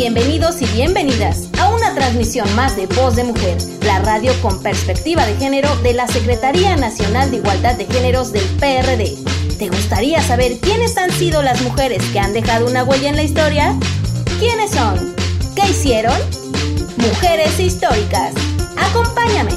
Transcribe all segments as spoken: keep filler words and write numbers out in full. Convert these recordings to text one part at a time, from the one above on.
Bienvenidos y bienvenidas a una transmisión más de Voz de Mujer, la radio con perspectiva de género de la Secretaría Nacional de Igualdad de Géneros del P R D. ¿Te gustaría saber quiénes han sido las mujeres que han dejado una huella en la historia? ¿Quiénes son? ¿Qué hicieron? Mujeres históricas. ¡Acompáñame!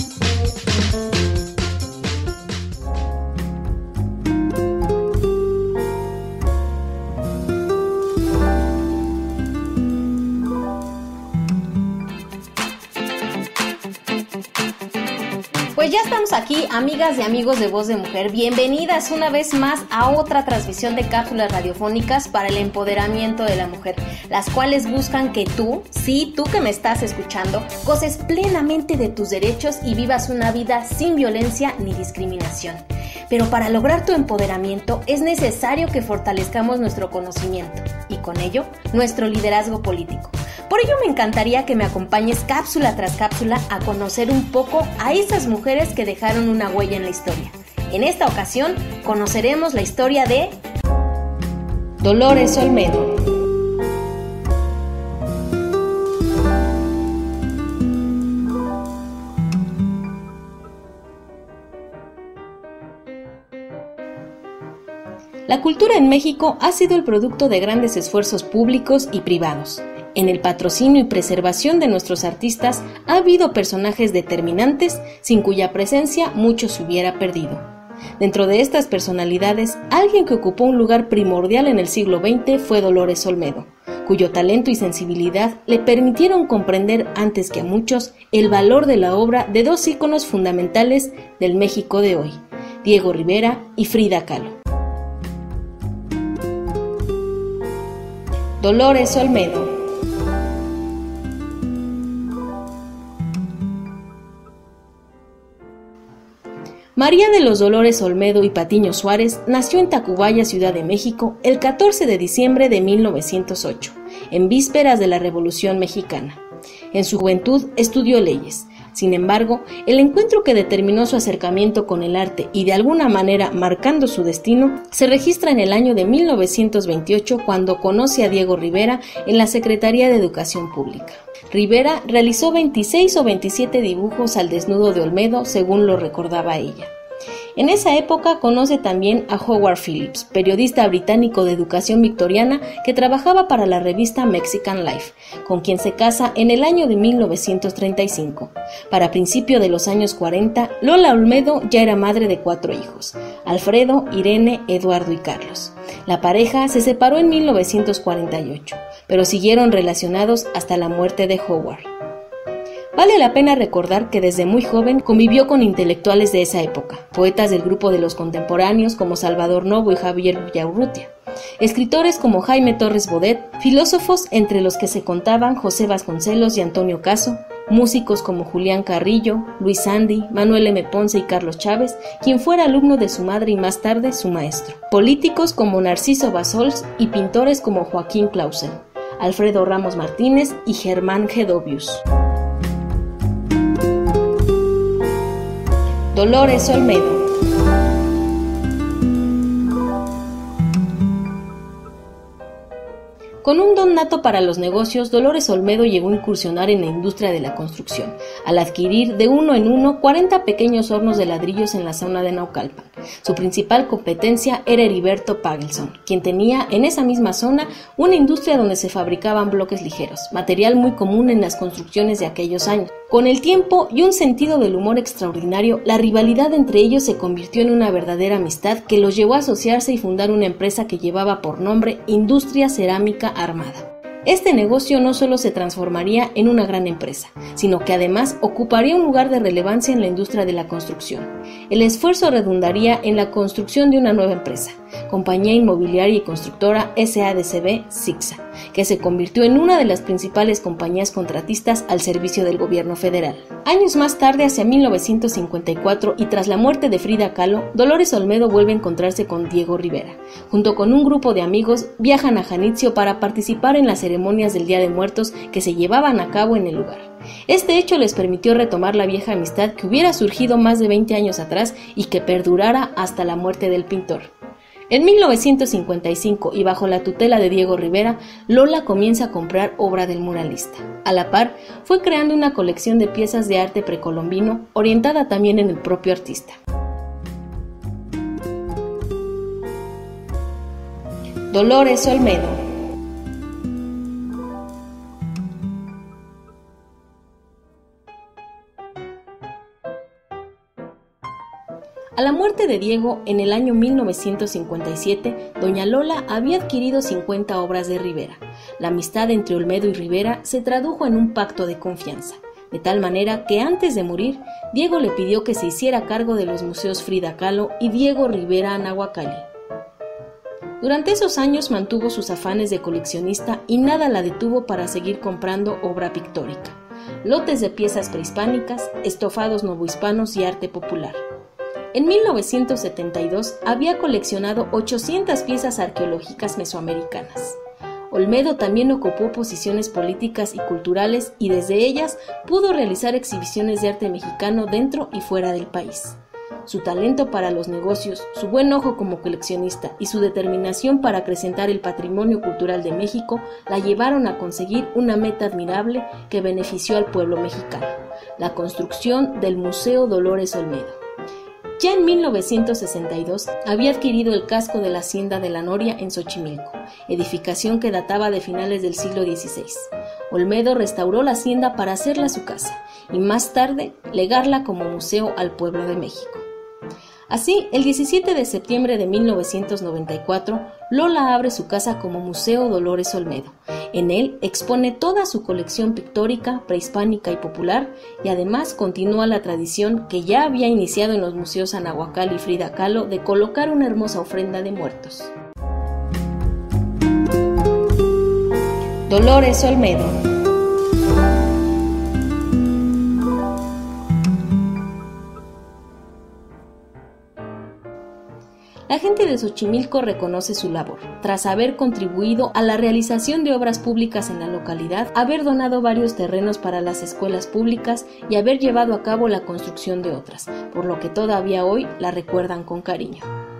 Pues ya estamos aquí, amigas y amigos de Voz de Mujer. Bienvenidas una vez más a otra transmisión de cápsulas radiofónicas para el empoderamiento de la mujer, las cuales buscan que tú, sí, tú que me estás escuchando, goces plenamente de tus derechos y vivas una vida sin violencia ni discriminación. Pero para lograr tu empoderamiento es necesario que fortalezcamos nuestro conocimiento y con ello nuestro liderazgo político. Por ello me encantaría que me acompañes cápsula tras cápsula a conocer un poco a esas mujeres que dejaron una huella en la historia. En esta ocasión conoceremos la historia de Dolores Olmedo. La cultura en México ha sido el producto de grandes esfuerzos públicos y privados. En el patrocinio y preservación de nuestros artistas ha habido personajes determinantes sin cuya presencia mucho se hubiera perdido. Dentro de estas personalidades, alguien que ocupó un lugar primordial en el siglo veinte fue Dolores Olmedo, cuyo talento y sensibilidad le permitieron comprender antes que a muchos el valor de la obra de dos íconos fundamentales del México de hoy, Diego Rivera y Frida Kahlo. Dolores Olmedo. María de los Dolores Olmedo y Patiño Suárez nació en Tacubaya, Ciudad de México, el catorce de diciembre de mil novecientos ocho, en vísperas de la Revolución Mexicana. En su juventud estudió leyes. Sin embargo, el encuentro que determinó su acercamiento con el arte y de alguna manera marcando su destino, se registra en el año de mil novecientos veintiocho cuando conoce a Diego Rivera en la Secretaría de Educación Pública. Rivera realizó veintiséis o veintisiete dibujos al desnudo de Olmedo, según lo recordaba ella. En esa época conoce también a Howard Phillips, periodista británico de educación victoriana que trabajaba para la revista Mexican Life, con quien se casa en el año de mil novecientos treinta y cinco. Para principio de los años cuarenta, Lola Olmedo ya era madre de cuatro hijos, Alfredo, Irene, Eduardo y Carlos. La pareja se separó en mil novecientos cuarenta y ocho, pero siguieron relacionados hasta la muerte de Howard. Vale la pena recordar que desde muy joven convivió con intelectuales de esa época, poetas del grupo de los contemporáneos como Salvador Novo y Javier Villaurrutia, escritores como Jaime Torres Bodet, filósofos entre los que se contaban José Vasconcelos y Antonio Caso, músicos como Julián Carrillo, Luis Sandy, Manuel M. Ponce y Carlos Chávez, quien fuera alumno de su madre y más tarde su maestro, políticos como Narciso Bassols y pintores como Joaquín Clausel, Alfredo Ramos Martínez y Germán Gedovius. Dolores Olmedo. Con un don nato para los negocios, Dolores Olmedo llegó a incursionar en la industria de la construcción, al adquirir de uno en uno cuarenta pequeños hornos de ladrillos en la zona de Naucalpan. Su principal competencia era Heriberto Pagelson, quien tenía en esa misma zona una industria donde se fabricaban bloques ligeros, material muy común en las construcciones de aquellos años. Con el tiempo y un sentido del humor extraordinario, la rivalidad entre ellos se convirtió en una verdadera amistad que los llevó a asociarse y fundar una empresa que llevaba por nombre Industria Cerámica Armada. Este negocio no solo se transformaría en una gran empresa, sino que además ocuparía un lugar de relevancia en la industria de la construcción. El esfuerzo redundaría en la construcción de una nueva empresa, Compañía Inmobiliaria y Constructora S A D C B Sixa, que se convirtió en una de las principales compañías contratistas al servicio del gobierno federal. Años más tarde, hacia mil novecientos cincuenta y cuatro, y tras la muerte de Frida Kahlo, Dolores Olmedo vuelve a encontrarse con Diego Rivera. Junto con un grupo de amigos, viajan a Janitzio para participar en las ceremonias del Día de Muertos que se llevaban a cabo en el lugar. Este hecho les permitió retomar la vieja amistad que hubiera surgido más de veinte años atrás y que perdurara hasta la muerte del pintor. En mil novecientos cincuenta y cinco, y bajo la tutela de Diego Rivera, Lola comienza a comprar obra del muralista. A la par, fue creando una colección de piezas de arte precolombino, orientada también en el propio artista. Dolores Olmedo. A la muerte de Diego, en el año mil novecientos cincuenta y siete, doña Lola había adquirido cincuenta obras de Rivera. La amistad entre Olmedo y Rivera se tradujo en un pacto de confianza, de tal manera que antes de morir, Diego le pidió que se hiciera cargo de los museos Frida Kahlo y Diego Rivera Anahuacalli. Durante esos años mantuvo sus afanes de coleccionista y nada la detuvo para seguir comprando obra pictórica, lotes de piezas prehispánicas, estofados novohispanos y arte popular. En mil novecientos setenta y dos había coleccionado ochocientas piezas arqueológicas mesoamericanas. Olmedo también ocupó posiciones políticas y culturales y desde ellas pudo realizar exhibiciones de arte mexicano dentro y fuera del país. Su talento para los negocios, su buen ojo como coleccionista y su determinación para acrecentar el patrimonio cultural de México la llevaron a conseguir una meta admirable que benefició al pueblo mexicano: la construcción del Museo Dolores Olmedo. Ya en mil novecientos sesenta y dos había adquirido el casco de la Hacienda de la Noria en Xochimilco, edificación que databa de finales del siglo dieciséis. Olmedo restauró la hacienda para hacerla su casa y más tarde legarla como museo al pueblo de México. Así, el diecisiete de septiembre de mil novecientos noventa y cuatro, Lola abre su casa como Museo Dolores Olmedo. En él expone toda su colección pictórica, prehispánica y popular, y además continúa la tradición que ya había iniciado en los museos Anahuacalli y Frida Kahlo de colocar una hermosa ofrenda de muertos. Dolores Olmedo. La gente de Xochimilco reconoce su labor, tras haber contribuido a la realización de obras públicas en la localidad, haber donado varios terrenos para las escuelas públicas y haber llevado a cabo la construcción de otras, por lo que todavía hoy la recuerdan con cariño.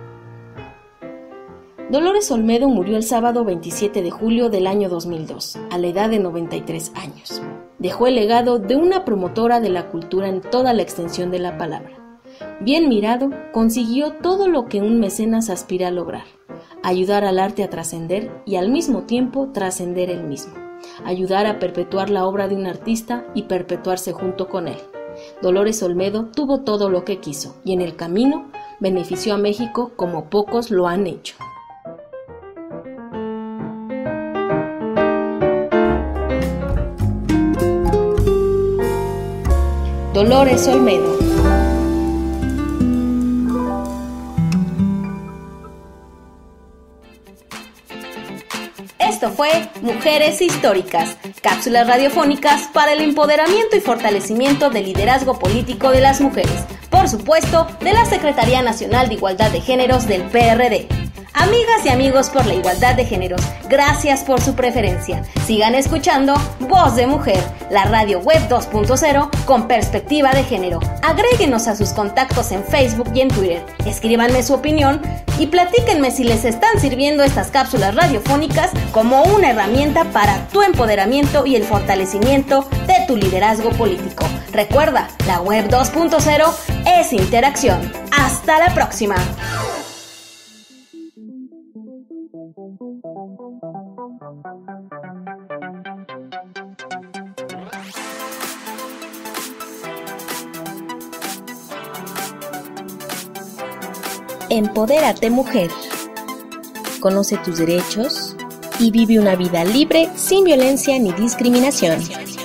Dolores Olmedo murió el sábado veintisiete de julio del año dos mil dos, a la edad de noventa y tres años. Dejó el legado de una promotora de la cultura en toda la extensión de la palabra. Bien mirado, consiguió todo lo que un mecenas aspira a lograr: ayudar al arte a trascender y al mismo tiempo trascender él mismo, ayudar a perpetuar la obra de un artista y perpetuarse junto con él. Dolores Olmedo tuvo todo lo que quiso y en el camino benefició a México como pocos lo han hecho. Dolores Olmedo. Esto fue Mujeres Históricas, cápsulas radiofónicas para el empoderamiento y fortalecimiento del liderazgo político de las mujeres, por supuesto, de la Secretaría Nacional de Igualdad de Géneros del P R D. Amigas y amigos por la igualdad de géneros, gracias por su preferencia. Sigan escuchando Voz de Mujer, la radio web dos punto cero con perspectiva de género. Agréguenos a sus contactos en Facebook y en Twitter. Escríbanme su opinión y platíquenme si les están sirviendo estas cápsulas radiofónicas como una herramienta para tu empoderamiento y el fortalecimiento de tu liderazgo político. Recuerda, la web dos punto cero es interacción. ¡Hasta la próxima! Empodérate, mujer. Conoce tus derechos y vive una vida libre, sin violencia ni discriminación.